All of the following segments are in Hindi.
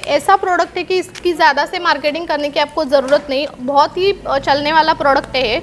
ऐसा प्रोडक्ट है कि इसकी ज़्यादा से मार्केटिंग करने की आपको ज़रूरत नहीं, बहुत ही चलने वाला प्रोडक्ट है।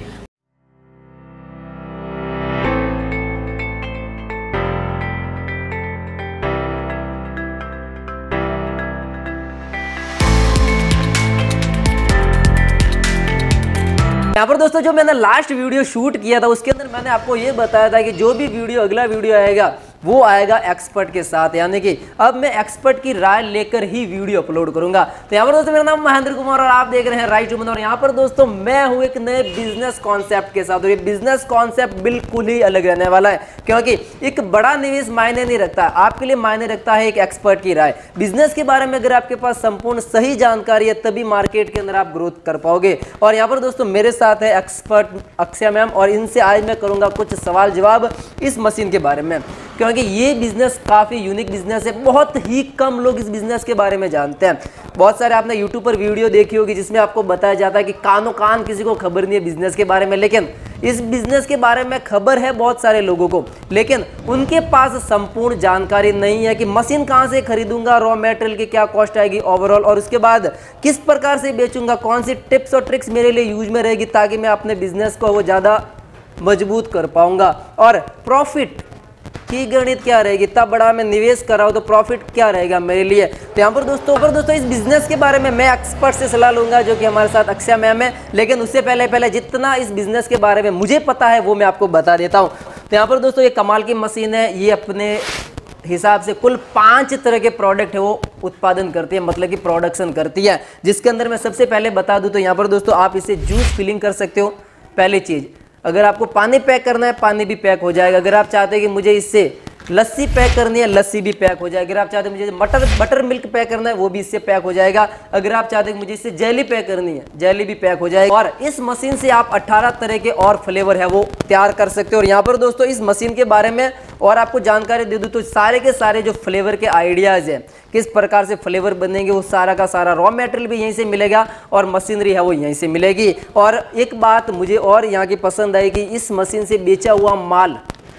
यहाँ पर दोस्तों जो मैंने लास्ट वीडियो शूट किया था उसके अंदर मैंने आपको ये बताया था कि जो भी वीडियो अगला वीडियो आएगा वो आएगा एक्सपर्ट के साथ, यानी कि अब मैं एक्सपर्ट की राय लेकर ही वीडियो अपलोड करूंगा। तो यहाँ पर दोस्तों मेरा नाम महेंद्र कुमार और आप देख रहे हैं राइट टू। और यहाँ पर दोस्तों मैं हूँ एक नए बिजनेस कॉन्सेप्ट के साथ, और ये बिजनेस कॉन्सेप्ट बिल्कुल ही अलग रहने वाला है, क्योंकि एक बड़ा निवेश मायने नहीं रखता, आपके लिए मायने रखता है एक एक्सपर्ट की राय। बिजनेस के बारे में अगर आपके पास संपूर्ण सही जानकारी है तभी मार्केट के अंदर आप ग्रोथ कर पाओगे। और यहाँ पर दोस्तों मेरे साथ है एक्सपर्ट अक्षय मैम, और इनसे आज मैं करूंगा कुछ सवाल जवाब इस मशीन के बारे में, क्योंकि ये बिजनेस काफ़ी यूनिक बिजनेस है। बहुत ही कम लोग इस बिजनेस के बारे में जानते हैं। बहुत सारे आपने यूट्यूब पर वीडियो देखी होगी जिसमें आपको बताया जाता है कि कानो कान किसी को खबर नहीं है बिजनेस के बारे में, लेकिन इस बिजनेस के बारे में खबर है बहुत सारे लोगों को, लेकिन उनके पास संपूर्ण जानकारी नहीं है कि मशीन कहाँ से खरीदूंगा, रॉ मटेरियल की क्या कॉस्ट आएगी ओवरऑल, और उसके बाद किस प्रकार से बेचूंगा, कौन सी टिप्स और ट्रिक्स मेरे लिए यूज में रहेगी ताकि मैं अपने बिजनेस को वो ज़्यादा मजबूत कर पाऊंगा। और प्रॉफिट की गणित क्या रहेगी, इतना बड़ा मैं निवेश कर रहा हूं तो प्रॉफिट क्या रहेगा मेरे लिए। तो यहाँ पर दोस्तों इस बिजनेस के बारे में मैं एक्सपर्ट से सलाह लूंगा जो कि हमारे साथ अक्षय मैम है, लेकिन उससे पहले जितना इस बिजनेस के बारे में मुझे पता है वो मैं आपको बता देता हूँ। तो यहाँ पर दोस्तों ये कमाल की मशीन है, ये अपने हिसाब से कुल 5 तरह के प्रोडक्ट है वो उत्पादन करती है, मतलब कि प्रोडक्शन करती है, जिसके अंदर मैं सबसे पहले बता दूं तो यहाँ पर दोस्तों आप इसे जूस फिलिंग कर सकते हो। पहली चीज़, अगर आपको पानी पैक करना है पानी भी पैक हो जाएगा। अगर आप चाहते हैं कि मुझे इससे लस्सी पैक करनी है लस्सी भी पैक हो जाएगी। अगर आप चाहते हैं मुझे बटर मिल्क पैक करना है वो भी इससे पैक हो जाएगा। अगर आप चाहते हैं मुझे इससे जेली पैक करनी है जेली भी पैक हो जाएगी। और इस मशीन से आप 18 तरह के और फ्लेवर है वो तैयार कर सकते हो। और यहाँ पर दोस्तों इस मशीन के बारे में और आपको जानकारी दे दूँ तो सारे के सारे जो फ्लेवर के आइडियाज़ हैं, किस प्रकार से फ्लेवर बनेंगे, वो सारा का सारा रॉ मटेरियल भी यहीं से मिलेगा और मशीनरी है वो यहीं से मिलेगी। और एक बात मुझे और यहाँ की पसंद आई कि इस मशीन से बेचा हुआ माल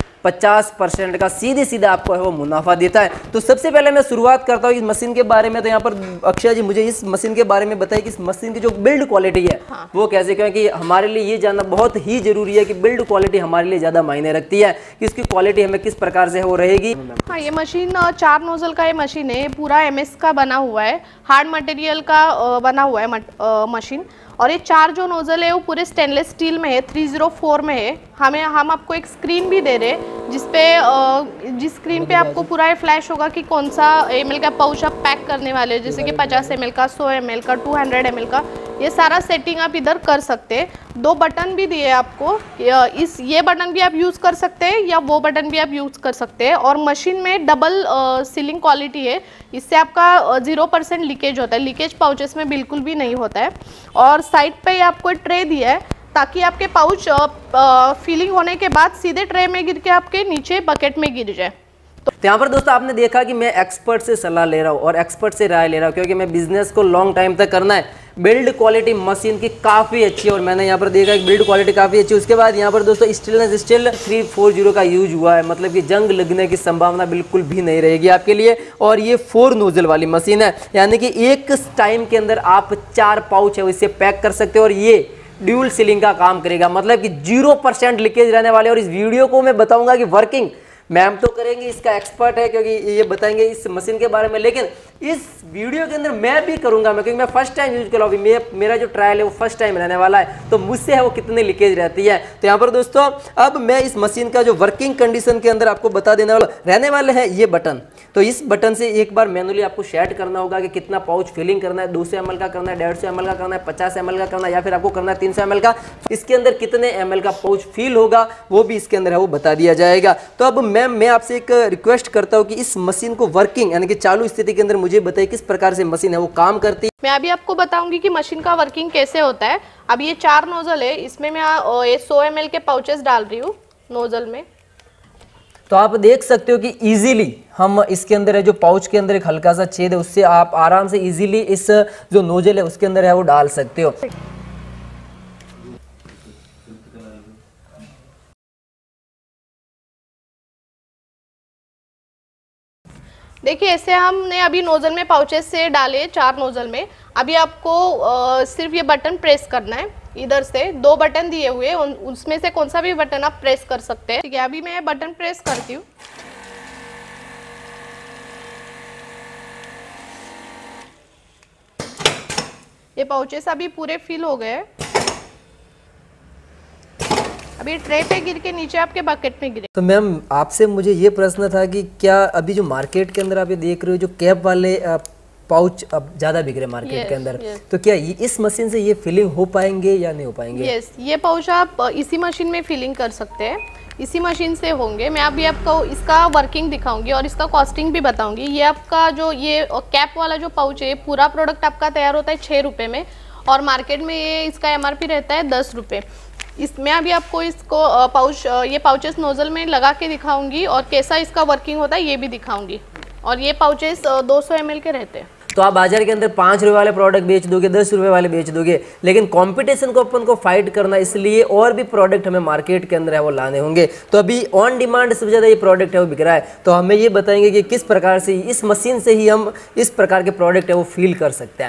50% का सीधे सीधा आपको है वो मुनाफा देता है। तो सबसे पहले मैं शुरुआत करता हूँ इस मशीन के बारे में। तो यहाँ पर अक्षय जी मुझे इस मशीन के बारे में बताइए कि इस मशीन की जो बिल्ड क्वालिटी है वो कैसे, क्योंकि हमारे लिए ये जानना बहुत ही जरूरी है कि बिल्ड क्वालिटी हमारे लिए ज़्यादा मायने रखती है कि इसकी क्वालिटी हमें किस प्रकार से वो रहेगी। हाँ, ये मशीन 4 नोजल का ये मशीन है, पूरा MS का बना हुआ है, हार्ड मटेरियल का बना हुआ है मशीन। और ये 4 जो नोजल है वो पूरे स्टेनलेस स्टील में है, 304 में है। हम आपको एक स्क्रीन भी दे रहे हैं जिस स्क्रीन पे आपको पूरा ये फ्लैश होगा कि कौन सा ml का पाउच आप पैक करने वाले हो, जैसे कि 50 ml का, 100 ml का, 200 ml का, ये सारा सेटिंग आप इधर कर सकते हैं। 2 बटन भी दिए आपको, ये बटन भी आप यूज़ कर सकते हैं या वो बटन भी आप यूज़ कर सकते हैं। और मशीन में डबल सीलिंग क्वालिटी है, इससे आपका 0% लीकेज होता है, लीकेज पाउचेस में बिल्कुल भी नहीं होता है। और साइड पे आपको ट्रे दिया है ताकि आपके पाउच फिलिंग होने के बाद सीधे ट्रे में गिर के आपके नीचे बकेट में गिर जाए। तो यहाँ पर दोस्तों आपने देखा कि मैं एक्सपर्ट से सलाह ले रहा हूँ और एक्सपर्ट से राय ले रहा हूँ, क्योंकि मैं बिजनेस को लॉन्ग टाइम तक करना है। बिल्ड क्वालिटी मशीन की काफ़ी अच्छी है और मैंने यहाँ पर देखा कि बिल्ड क्वालिटी काफ़ी अच्छी है। उसके बाद यहाँ पर दोस्तों स्टेनलेस स्टील 340 का यूज हुआ है, मतलब कि जंग लगने की संभावना बिल्कुल भी नहीं रहेगी आपके लिए। और ये 4 नोजल वाली मशीन है, यानी कि एक टाइम के अंदर आप 4 पाउच है इसे पैक कर सकते हो। और ये ड्यूल सीलिंग का काम करेगा, मतलब कि 0% लीकेज रहने वाले। और इस वीडियो को मैं बताऊंगा कि वर्किंग मैम तो करेंगे, इसका एक्सपर्ट है क्योंकि ये बताएंगे इस मशीन के बारे में, लेकिन इस वीडियो के अंदर मैं भी करूंगा क्योंकि मैं फर्स्ट टाइम यूज कर रहा हूँ। मेरा जो ट्रायल है वो फर्स्ट टाइम रहने वाला है, तो मुझसे है वो कितनी लीकेज रहती है। तो यहाँ पर दोस्तों अब मैं इस मशीन का जो वर्किंग कंडीशन के अंदर आपको बता देने वाला रहने वाले हैं ये बटन। तो इस बटन से एक बार मैनुअली आपको सेट करना होगा कि कितना पाउच फिलिंग करना है, 200 ml का करना है, 150 ml का करना है, 50 ml का करना है, या फिर आपको करना है 300 ml का। इसके अंदर कितने ml का पाउच फिल होगा वो भी इसके अंदर है वो बता दिया जाएगा। तो अब मैं आपसे एक रिक्वेस्ट करता हूँ कि इस मशीन को वर्किंग यानी कि चालू स्थिति के अंदर मुझे बताइए किस प्रकार से मशीन है वो काम करती है। मैं अभी आपको बताऊंगी कि मशीन का वर्किंग कैसे होता है। अब ये 4 नोजल है, इसमें मैं 100 ml के पाउचेस डाल रही हूँ नोजल में। तो आप देख सकते हो कि इजीली हम इसके अंदर है जो पाउच के अंदर एक हल्का सा छेद है उससे आप आराम से इजीली इस जो नोजल है उसके अंदर है वो डाल सकते हो। देखिए ऐसे हमने अभी नोजल में पाउचेस से डाले 4 नोजल में। अभी आपको सिर्फ ये बटन प्रेस करना है। इधर से 2 बटन दिए हुए, उसमें से कौन सा भी बटन आप प्रेस कर सकते हैं। ठीक है, अभी मैं बटन प्रेस करती हूँ। ये पाउचेस अभी पूरे फिल हो गए। अभी ट्रे पे गिर के नीचे आपके बकेट में गिरे। तो मैम आपसे मुझे ये प्रश्न था कि क्या अभी जो मार्केट के अंदर आप ये देख रहे हो जो कैप वाले पाउच अब ज़्यादा बिक रहे मार्केट के अंदर, तो क्या इस मशीन से ये फिलिंग हो पाएंगे या नहीं हो पाएंगे? यस, ये पाउच आप इसी मशीन में फिलिंग कर सकते हैं, इसी मशीन से होंगे। मैं अभी आपको इसका वर्किंग दिखाऊंगी और इसका कॉस्टिंग भी बताऊंगी। ये आपका जो ये कैप वाला जो पाउच है, पूरा प्रोडक्ट आपका तैयार होता है 6 रुपये में और मार्केट में ये इसका MRP रहता है 10 रुपये। इसमें अभी आपको इसको ये पाउचेस नोजल में लगा के दिखाऊंगी और कैसा इसका वर्किंग होता है ये भी दिखाऊंगी। और ये पाउचेस 200 ml के रहते हैं। तो आप बाजार के अंदर 5 रुपये वाले प्रोडक्ट बेच दोगे, 10 रुपये वाले बेच दोगे, लेकिन कंपटीशन को अपन को फाइट करना, इसलिए और भी प्रोडक्ट हमें मार्केट के अंदर है वो लाने होंगे। तो अभी ऑन डिमांड सबसे ज़्यादा ये प्रोडक्ट है वो बिक रहा है। तो हमें ये बताएंगे कि किस प्रकार से इस मशीन से ही हम इस प्रकार के प्रोडक्ट है वो फील कर सकते हैं।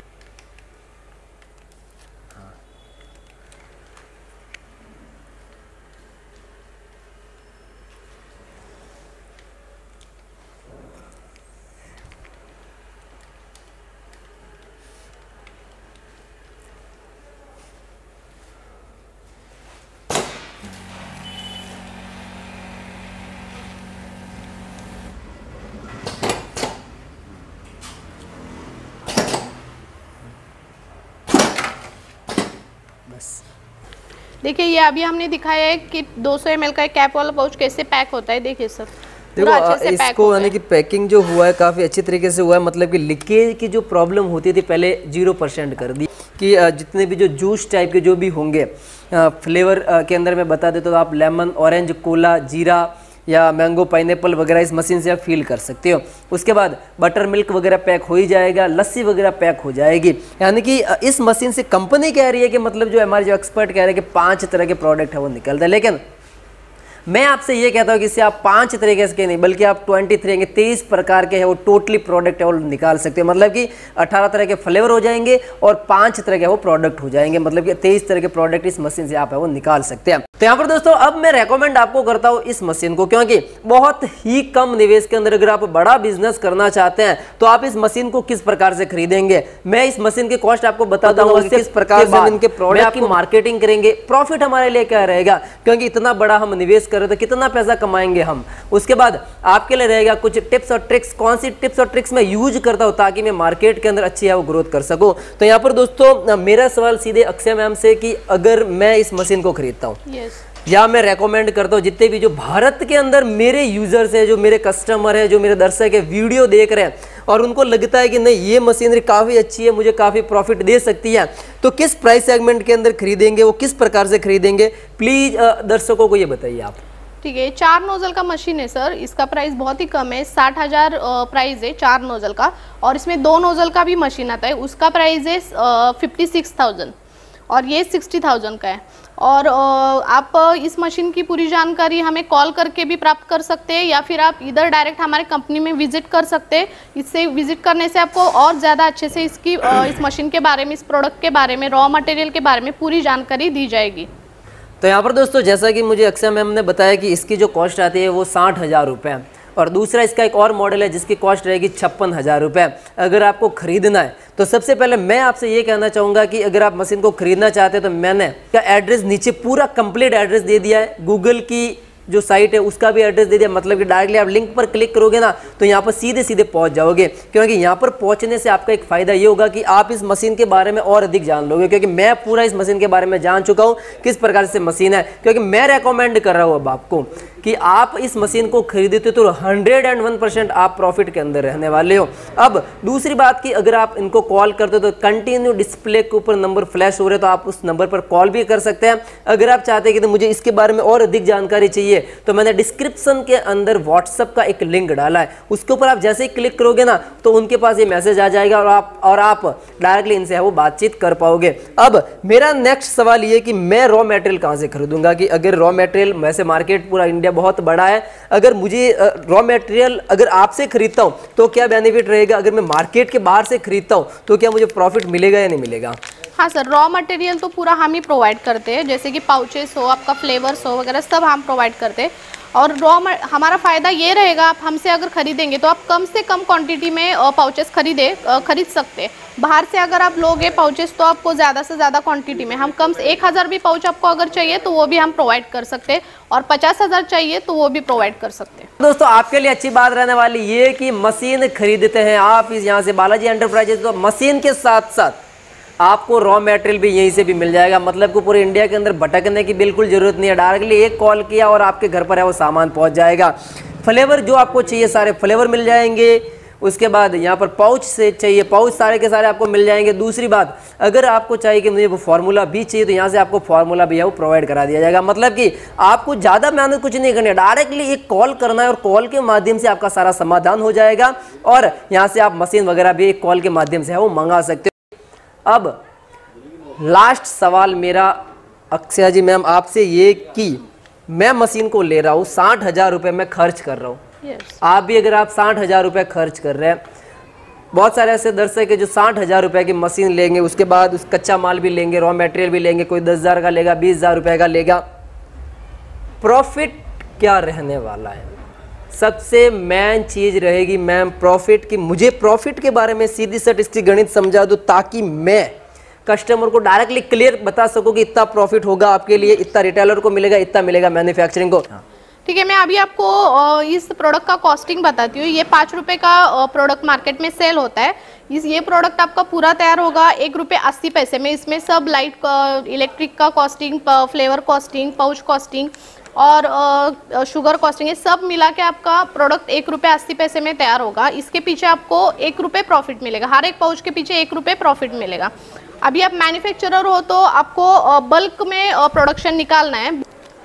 देखिए ये अभी हमने दिखाया है कि 200 ml का कैप वाला पाउच कैसे पैक होता है। देखिए सर, देखो इसको यानी कि पैकिंग जो हुआ है काफ़ी अच्छी तरीके से हुआ है। मतलब कि लीकेज की जो प्रॉब्लम होती थी पहले 0% कर दी कि जितने भी जो जूस टाइप के जो भी होंगे फ्लेवर के अंदर मैं बता देता हूँ, आप लेमन, ऑरेंज, कोला, जीरा या मैंगो, पाइनएप्पल वगैरह इस मशीन से आप फील कर सकते हो। उसके बाद बटर मिल्क वगैरह पैक हो ही जाएगा, लस्सी वगैरह पैक हो जाएगी। यानी कि इस मशीन से कंपनी कह रही है कि मतलब जो हमारे जो एक्सपर्ट कह रहे हैं कि 5 तरह के प्रोडक्ट है वो निकलता है, लेकिन मैं आपसे ये कहता हूँ कि इससे आप 5 तरीके के नहीं बल्कि आप 23 प्रकार के है वो टोटली प्रोडक्ट है वो निकाल सकते हो। मतलब कि 18 तरह के फ्लेवर हो जाएंगे और 5 तरह के वो प्रोडक्ट हो जाएंगे। मतलब कि 23 तरह के प्रोडक्ट इस मशीन से आप है वो निकाल सकते हैं। तो यहाँ पर दोस्तों अब मैं रेकमेंड आपको करता हूँ इस मशीन को, क्योंकि बहुत ही कम निवेश के अंदर अगर आप बड़ा बिजनेस करना चाहते हैं तो आप इस मशीन को किस प्रकार से खरीदेंगे, मैं इस मशीन की कॉस्ट आपको बताता हूँ, किस प्रकार से इनके प्रोडक्ट की मार्केटिंग करेंगे, प्रॉफिट हमारे लिए क्या रहेगा, क्योंकि इतना बड़ा हम निवेश करें तो कितना पैसा कमाएंगे हम। उसके बाद आपके लिए रहेगा कुछ टिप्स और ट्रिक्स, कौन सी टिप्स और ट्रिक्स मैं यूज करता हूं ताकि मैं मार्केट के अंदर अच्छी है वो ग्रोथ कर सकूं। तो यहाँ पर दोस्तों मेरा सवाल सीधे अक्षय मैम से कि अगर मैं इस मशीन को खरीदता हूँ या मैं रेकमेंड करता हूँ जितने भी जो भारत के अंदर मेरे यूजर्स है, जो मेरे कस्टमर है, जो मेरे दर्शक है, वीडियो देख रहे हैं और उनको लगता है कि नहीं ये मशीनरी काफ़ी अच्छी है, मुझे काफ़ी प्रॉफिट दे सकती है, तो किस प्राइस सेगमेंट के अंदर खरीदेंगे, वो किस प्रकार से खरीदेंगे, प्लीज़ दर्शकों को ये बताइए आप। ठीक है, 4 नोजल का मशीन है सर, इसका प्राइस बहुत ही कम है, 60,000 प्राइस है 4 नोजल का। और इसमें 2 नोजल का भी मशीन आता है, उसका प्राइस है 56,000 और ये 60,000 का है। और आप इस मशीन की पूरी जानकारी हमें कॉल करके भी प्राप्त कर सकते हैं या फिर आप इधर डायरेक्ट हमारे कंपनी में विजिट कर सकते हैं। इससे विजिट करने से आपको और ज़्यादा अच्छे से इस मशीन के बारे में, इस प्रोडक्ट के बारे में, रॉ मटेरियल के बारे में पूरी जानकारी दी जाएगी। तो यहाँ पर दोस्तों जैसा कि मुझे अक्षय मैम ने बताया कि इसकी जो कॉस्ट आती है वो 60,000 रुपये, और दूसरा इसका एक और मॉडल है जिसकी कॉस्ट रहेगी 56,000 रुपये। अगर आपको खरीदना है तो सबसे पहले मैं आपसे ये कहना चाहूँगा कि अगर आप मशीन को खरीदना चाहते हैं तो मैंने का एड्रेस नीचे पूरा कंप्लीट एड्रेस दे दिया है, गूगल की जो साइट है उसका भी एड्रेस दे दिया। मतलब कि डायरेक्टली आप लिंक पर क्लिक करोगे ना तो यहाँ पर सीधे सीधे पहुँच जाओगे, क्योंकि यहाँ पर पहुँचने से आपका एक फ़ायदा ये होगा कि आप इस मशीन के बारे में और अधिक जान लोगे, क्योंकि मैं पूरा इस मशीन के बारे में जान चुका हूँ किस प्रकार से मशीन है। क्योंकि मैं रेकमेंड कर रहा हूँ अब आपको कि आप इस मशीन को खरीदते तो 101% आप प्रॉफिट के अंदर रहने वाले हो। अब दूसरी बात कि अगर आप इनको कॉल करते हो तो कंटिन्यू डिस्प्ले के ऊपर नंबर फ्लैश हो रहे तो आप उस नंबर पर कॉल भी कर सकते हैं। अगर आप चाहते हैं कि तो मुझे इसके बारे में और अधिक जानकारी चाहिए तो मैंने डिस्क्रिप्शन के अंदर व्हाट्सएप का एक लिंक डाला है, उसके ऊपर आप जैसे ही क्लिक करोगे ना तो उनके पास ये मैसेज आ जाएगा और आप डायरेक्टली इनसे वो बातचीत कर पाओगे। अब मेरा नेक्स्ट सवाल ये कि मैं रॉ मटेरियल कहाँ से खरीदूंगा, कि अगर रॉ मटेरियल वैसे मार्केट पूरा इंडिया बहुत बड़ा है। अगर मुझे रॉ मटेरियल अगर आपसे खरीदता हूँ तो क्या बेनिफिट रहेगा, अगर मैं मार्केट के बाहर से खरीदता हूँ तो क्या मुझे प्रॉफिट मिलेगा या नहीं मिलेगा? हाँ सर, रॉ मटेरियल तो पूरा हम ही प्रोवाइड करते हैं, जैसे कि पाउचेस हो, आपका फ्लेवर्स हो वगैरह सब हम प्रोवाइड करते हैं। और हमारा फ़ायदा ये रहेगा, आप हमसे अगर खरीदेंगे तो आप कम से कम क्वांटिटी में पाउचेस खरीद सकते हैं। बाहर से अगर आप लोगे पाउचेस तो आपको ज़्यादा से ज़्यादा क्वांटिटी में हम कम से 1000 भी पाउच आपको अगर चाहिए तो वो भी हम प्रोवाइड कर सकते हैं, और 50,000 चाहिए तो वो भी प्रोवाइड कर सकते हैं। दोस्तों आपके लिए अच्छी बात रहने वाली ये कि मशीन खरीदते हैं आप इस यहाँ से बालाजी एंटरप्राइजेज, तो मशीन के साथ साथ आपको रॉ मटेरियल भी यहीं से भी मिल जाएगा। मतलब को पूरे इंडिया के अंदर भटकने की बिल्कुल ज़रूरत नहीं है, डायरेक्टली एक कॉल किया और आपके घर पर है वो सामान पहुंच जाएगा। फ्लेवर जो आपको चाहिए सारे फ्लेवर मिल जाएंगे। उसके बाद यहाँ पर पाउच से चाहिए पाउच सारे के सारे आपको मिल जाएंगे। दूसरी बात, अगर आपको चाहिए कि मुझे वो फार्मूला भी चाहिए तो यहाँ से आपको फार्मूला भी है वो प्रोवाइड करा दिया जाएगा। मतलब कि आपको ज़्यादा मेहनत कुछ नहीं करनी है, डायरेक्टली एक कॉल करना है और कॉल के माध्यम से आपका सारा समाधान हो जाएगा, और यहाँ से आप मशीन वगैरह भी एक कॉल के माध्यम से है वो मंगा सकते हो। अब लास्ट सवाल मेरा अक्षया जी मैम आपसे ये कि मैं मशीन को ले रहा हूँ, 60,000 रुपये मैं खर्च कर रहा हूँ। आप भी अगर आप 60,000 रुपये खर्च कर रहे हैं, बहुत सारे ऐसे दर्शक है जो 60,000 रुपये की मशीन लेंगे, उसके बाद उस कच्चा माल भी लेंगे, रॉ मटेरियल भी लेंगे, कोई 10,000 का लेगा, 20,000 रुपये का लेगा। प्रॉफिट क्या रहने वाला है? सबसे मेन चीज़ रहेगी मैम प्रॉफिट की। मुझे प्रॉफिट के बारे में सीधी सट इसकी गणित समझा दो ताकि मैं कस्टमर को डायरेक्टली क्लियर बता सकूं कि इतना प्रॉफिट होगा आपके लिए, इतना रिटेलर को मिलेगा, इतना मिलेगा मैन्युफैक्चरिंग को। ठीक है, मैं अभी आपको इस प्रोडक्ट का कॉस्टिंग बताती हूँ। ये 5 रुपये का प्रोडक्ट मार्केट में सेल होता है। ये प्रोडक्ट आपका पूरा तैयार होगा 1 रुपये 80 पैसे में। इसमें सब लाइट इलेक्ट्रिक का costing, flavour costing, pouch costing और शुगर कॉस्टिंग, ये सब मिला के आपका प्रोडक्ट 1 रुपये 80 पैसे में तैयार होगा। इसके पीछे आपको 1 रुपये प्रॉफिट मिलेगा, हर एक पाउच के पीछे 1 रुपये प्रॉफिट मिलेगा। अभी आप मैन्युफैक्चरर हो तो आपको बल्क में प्रोडक्शन निकालना है।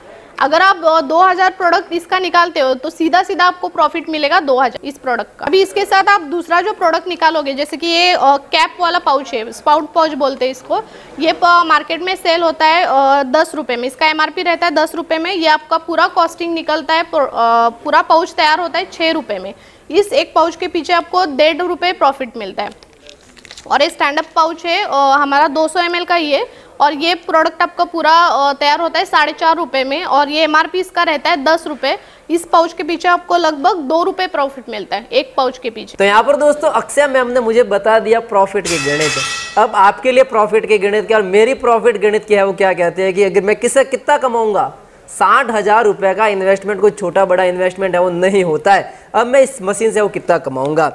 अगर आप 2000 प्रोडक्ट इसका निकालते हो तो सीधा सीधा आपको प्रॉफिट मिलेगा 2000 इस प्रोडक्ट का। अभी इसके साथ आप दूसरा जो प्रोडक्ट निकालोगे, जैसे कि ये कैप वाला पाउच है, स्पाउट पाउच बोलते हैं इसको, ये मार्केट में सेल होता है 10 रुपये में। इसका MRP रहता है 10 रुपये में। ये आपका पूरा कॉस्टिंग निकलता है, पूरा पाउच तैयार होता है 6 रुपये में। इस एक पाउच के पीछे आपको 1.5 रुपये प्रॉफिट मिलता है। और ये स्टैंड अप पाउच है हमारा 200 ml का ही है, और ये प्रोडक्ट आपका पूरा तैयार होता है 4.5 रुपये में, और ये MRP इसका रहता है 10 रुपये। इस पाउच के पीछे आपको लगभग 2 रुपये प्रॉफिट मिलता है एक पाउच के पीछे। तो यहाँ पर दोस्तों अक्षय मैम ने मुझे बता दिया प्रॉफिट के गणित। अब आपके लिए प्रॉफिट के गणित क्या और मेरी प्रॉफिट गणित क्या है वो क्या कहते हैं कि अगर मैं कितना कमाऊंगा, 60,000 रुपये का इन्वेस्टमेंट कोई छोटा बड़ा इन्वेस्टमेंट है वो नहीं होता है। अब मैं इस मशीन से वो कितना कमाऊंगा।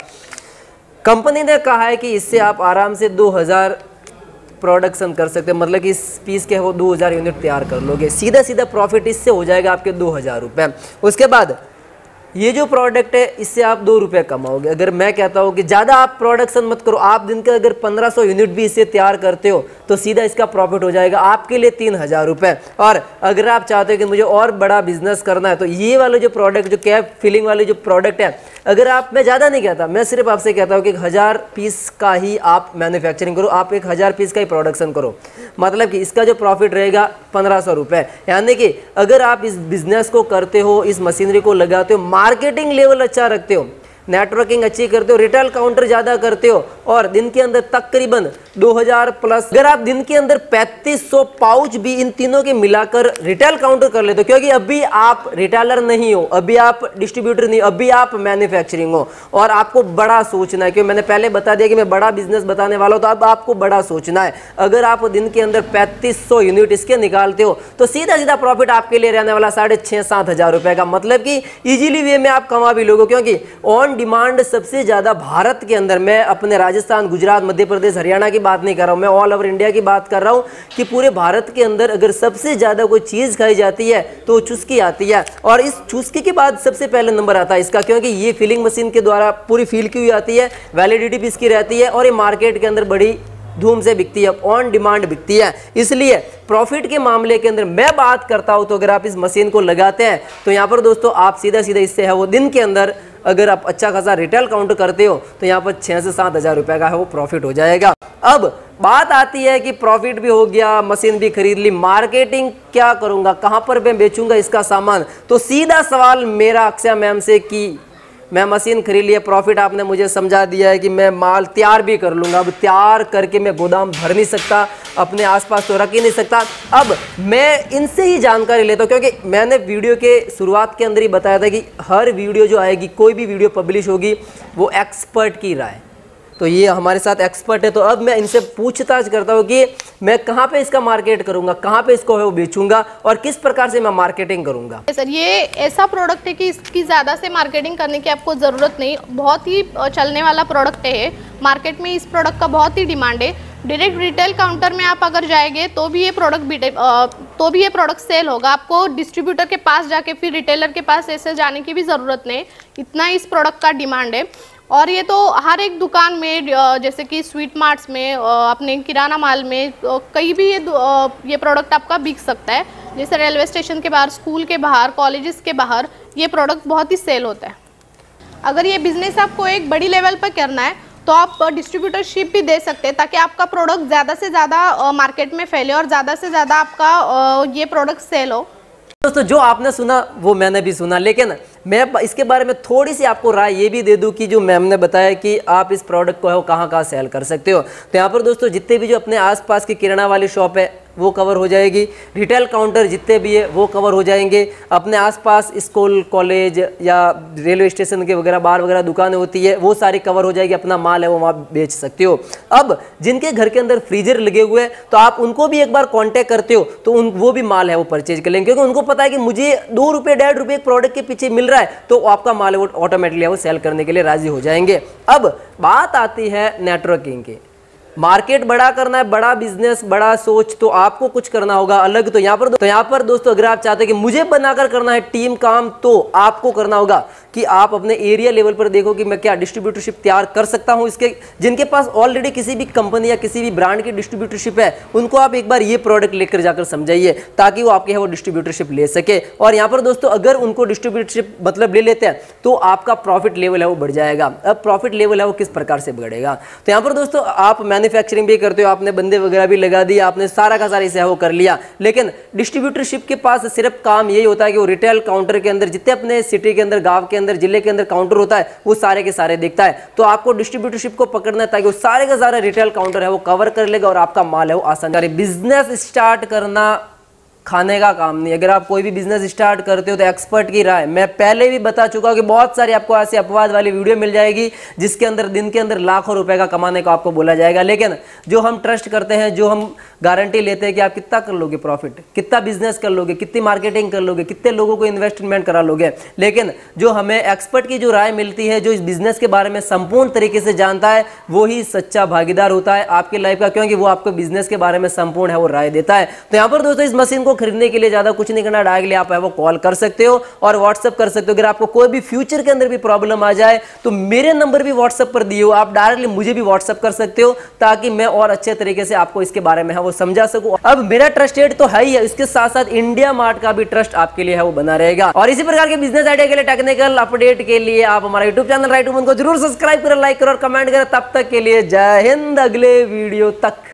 कंपनी ने कहा है कि इससे आप आराम से 2000 प्रोडक्शन कर सकते हैं, मतलब कि इस पीस के वो 2000 यूनिट तैयार कर लोगे। सीधा सीधा प्रॉफिट इससे हो जाएगा आपके 2000 रुपये। उसके बाद ये जो प्रोडक्ट है इससे आप 2 रुपये कमाओगे। अगर मैं कहता हूँ कि ज़्यादा आप प्रोडक्शन मत करो, आप दिन के अगर 1500 यूनिट भी इससे तैयार करते हो तो सीधा इसका प्रॉफिट हो जाएगा आपके लिए 3000 रुपये। और अगर आप चाहते हो कि मुझे और बड़ा बिजनेस करना है तो ये वाले जो प्रोडक्ट, जो कैप फिलिंग वाले जो प्रोडक्ट है, अगर आप, मैं ज़्यादा नहीं कहता, मैं सिर्फ आपसे कहता हूँ कि 1000 पीस का ही आप मैन्युफैक्चरिंग करो, आप 1000 पीस का ही प्रोडक्शन करो। मतलब कि इसका जो प्रॉफिट रहेगा 1500 रुपये। यानी कि अगर आप इस बिजनेस को करते हो, इस मशीनरी को लगाते हो, मार्केटिंग लेवल अच्छा रखते हो, नेटवर्किंग अच्छी करते हो, रिटेल काउंटर ज़्यादा करते हो, और दिन के अंदर तकरीबन 2000 प्लस, अगर आप दिन के अंदर 3500 पाउच भी इन तीनों के मिलाकर रिटेल काउंटर कर लेते हो, क्योंकि अभी आप रिटेलर नहीं हो, अभी आप डिस्ट्रीब्यूटर नहीं, अभी आप मैन्युफैक्चरिंग हो, और आपको बड़ा सोचना है। क्योंकि मैंने पहले बता दिया कि मैं बड़ा बिजनेस बताने वाला हूँ, तो अब आपको बड़ा सोचना है। अगर आप दिन के अंदर 3500 यूनिट इसके निकालते हो तो सीधा सीधा प्रॉफिट आपके लिए रहने वाला 6,500-7 हज़ार रुपये का। मतलब कि इजीली वे में आप कमा भी लोगे, क्योंकि ऑन डिमांड सबसे ज़्यादा भारत के अंदर, मैं अपने राजस्थान, गुजरात, मध्य प्रदेश, हरियाणा की बात नहीं कर रहा हूँ, मैं ऑल ओवर इंडिया की बात कर रहा हूँ कि पूरे भारत के अंदर अगर सबसे ज़्यादा कोई चीज़ खाई जाती है तो चुस्की आती है। और इस चुस्की के बाद सबसे पहले नंबर आता है इसका, क्योंकि ये फिलिंग मशीन के द्वारा पूरी फील की हुई आती है, वैलिडिटी भी इसकी रहती है, और ये मार्केट के अंदर बड़ी धूम से बिकती है, ऑन डिमांड बिकती है। इसलिए प्रॉफिट के मामले के अंदर मैं बात करता हूं तो अगर आप इस मशीन को लगाते हैं तो यहाँ पर दोस्तों आप सीधा सीधा इससे है वो दिन के अंदर अगर आप अच्छा खासा रिटेल काउंट करते हो तो यहाँ पर 6 से 7 हज़ार रुपये का है वो प्रॉफिट हो जाएगा। अब बात आती है कि प्रॉफिट भी हो गया, मशीन भी खरीद ली, मार्केटिंग क्या करूंगा, कहां पर मैं बेचूंगा इसका सामान। तो सीधा सवाल मेरा अक्षय मैम से कि मैं मशीन खरीद लिया, प्रॉफिट आपने मुझे समझा दिया है कि मैं माल तैयार भी कर लूंगा। अब तैयार करके मैं गोदाम भर नहीं सकता, अपने आसपास तो रख ही नहीं सकता। अब मैं इनसे ही जानकारी लेता हूं, क्योंकि मैंने वीडियो के शुरुआत के अंदर ही बताया था कि हर वीडियो जो आएगी, कोई भी वीडियो पब्लिश होगी, वो एक्सपर्ट की राय। तो ये हमारे साथ एक्सपर्ट है। तो अब मैं इनसे पूछताछ करता हूँ कि मैं कहाँ पे इसका मार्केट करूँगा, कहाँ पे इसको है वो बेचूंगा और किस प्रकार से मैं मार्केटिंग करूँगा। सर ये ऐसा प्रोडक्ट है कि इसकी ज़्यादा से मार्केटिंग करने की आपको ज़रूरत नहीं, बहुत ही चलने वाला प्रोडक्ट है। मार्केट में इस प्रोडक्ट का बहुत ही डिमांड है। डायरेक्ट रिटेल काउंटर में आप अगर जाएंगे तो भी ये प्रोडक्ट सेल होगा। आपको डिस्ट्रीब्यूटर के पास जाके फिर रिटेलर के पास ऐसे जाने की भी ज़रूरत नहीं, इतना इस प्रोडक्ट का डिमांड है। और ये तो हर एक दुकान में, जैसे कि स्वीट मार्ट्स में, अपने किराना माल में, कहीं भी ये प्रोडक्ट आपका बिक सकता है। जैसे रेलवे स्टेशन के बाहर, स्कूल के बाहर, कॉलेजेस के बाहर ये प्रोडक्ट बहुत ही सेल होता है। अगर ये बिजनेस आपको एक बड़ी लेवल पर करना है तो आप डिस्ट्रीब्यूटरशिप भी दे सकते हैं, ताकि आपका प्रोडक्ट ज़्यादा से ज़्यादा मार्केट में फैले और ज़्यादा से ज़्यादा आपका ये प्रोडक्ट सेल हो। दोस्तों जो आपने सुना वो मैंने भी सुना, लेकिन मैं इसके बारे में थोड़ी सी आपको राय ये भी दे दूं कि जो मैम ने बताया कि आप इस प्रोडक्ट को है वो कहाँ सेल कर सकते हो। तो यहाँ पर दोस्तों जितने भी जो अपने आसपास की किराना वाली शॉप है वो कवर हो जाएगी, रिटेल काउंटर जितने भी है वो कवर हो जाएंगे, अपने आसपास स्कूल, कॉलेज या रेलवे स्टेशन के वगैरह बाहर वगैरह दुकानें होती है वो सारी कवर हो जाएगी, अपना माल है वो वहाँ बेच सकते हो। अब जिनके घर के अंदर फ्रीजर लगे हुए हैं तो आप उनको भी एक बार कॉन्टेक्ट करते हो तो वो भी माल है वो परचेज कर लेंगे, क्योंकि उनको पता है कि मुझे 2 रुपये 1.5 रुपये एक प्रोडक्ट के पीछे मिल रहा है, तो आपका माल है वो ऑटोमेटिकली वो सेल करने के लिए राजी हो जाएंगे। अब बात आती है नेटवर्किंग की। मार्केट बड़ा करना है, बड़ा बिजनेस, बड़ा सोच, तो आपको कुछ करना होगा अलग। तो यहाँ पर दोस्तों अगर आप चाहते हैं कि मुझे बनाकर करना है टीम काम, तो आपको करना होगा कि आप अपने एरिया लेवल पर देखो कि मैं क्या डिस्ट्रीब्यूटरशिप तैयार कर सकता हूं। इसके जिनके पास ऑलरेडी किसी भी कंपनी या किसी भी ब्रांड की डिस्ट्रीब्यूटरशिप है उनको आप एक बार ये प्रोडक्ट लेकर जाकर समझाइए, ताकि वो आपके है वो डिस्ट्रीब्यूटरशिप ले सके। और यहाँ पर दोस्तों अगर उनको डिस्ट्रीब्यूटरशिप मतलब ले लेते हैं तो आपका प्रॉफिट लेवल है वो बढ़ जाएगा। अब प्रॉफिट लेवल है वो किस प्रकार से बढ़ेगा, तो यहाँ पर दोस्तों आप मैन्युफैक्चरिंग भी करते हो, आपने बंदे वगैरह भी लगा दिए, आपने सारा का सारा इसे वो कर लिया, लेकिन डिस्ट्रीब्यूटरशिप के पास सिर्फ काम यही होता है कि वो रिटेल काउंटर के अंदर जितने अपने सिटी के अंदर, गांव के अंदर, जिले के अंदर काउंटर होता है वो सारे के सारे देखता है। तो आपको डिस्ट्रीब्यूटरशिप को पकड़ना है ताकि वो सारे का सारा रिटेल काउंटर है वो कवर कर लेगा और आपका माल है वो आसान। बिजनेस स्टार्ट करना खाने का काम नहीं। अगर आप कोई भी बिजनेस स्टार्ट करते हो तो एक्सपर्ट की राय, मैं पहले भी बता चुका हूं कि बहुत सारी आपको ऐसी अपवाद वाली वीडियो मिल जाएगी जिसके अंदर दिन के अंदर लाखों रुपए का कमाने को आपको बोला जाएगा, लेकिन जो हम ट्रस्ट करते हैं, जो हम गारंटी लेते हैं कि आप कितना कर लोगे प्रॉफिट, कितना बिजनेस कर लोगे, कितनी मार्केटिंग कर लोगे, कितने लोगों को इन्वेस्टमेंट करा लोगे, लेकिन जो हमें एक्सपर्ट की जो राय मिलती है, जो इस बिजनेस के बारे में संपूर्ण तरीके से जानता है, वो ही सच्चा भागीदार होता है आपकी लाइफ का, क्योंकि वो आपको बिजनेस के बारे में संपूर्ण है वो राय देता है। तो यहाँ पर दोस्तों इस मशीन को खरीदने के लिए ज्यादा कुछ नहीं करना, डायरेक्टली आप है वो कॉल कर सकते हो और व्हाट्सएप कर सकते हो। अगर आपको कोई भी फ्यूचर के अंदर भी प्रॉब्लम आ जाए तो मेरे नंबर भी व्हाट्सएप पर दिए हो, आप डायरेक्टली मुझे भी व्हाट्सएप कर सकते हो ताकि मैं और अच्छे तरीके से आपको इसके बारे में है वो समझा सकूं। अब मेरा ट्रस्टेड तो है ही है, इसके साथ साथ इंडिया मार्ट का भी ट्रस्ट आपके लिए है वो बना रहेगा। और इसी प्रकार के बिजनेस आइडिया के लिए, टेक्निकल अपडेट के लिए आप हमारा यूट्यूब चैनल राइट वुमन को जरूर सब्सक्राइब करें, लाइक करें और कमेंट करें। तब तक के लिए जय हिंद, अगले वीडियो तक।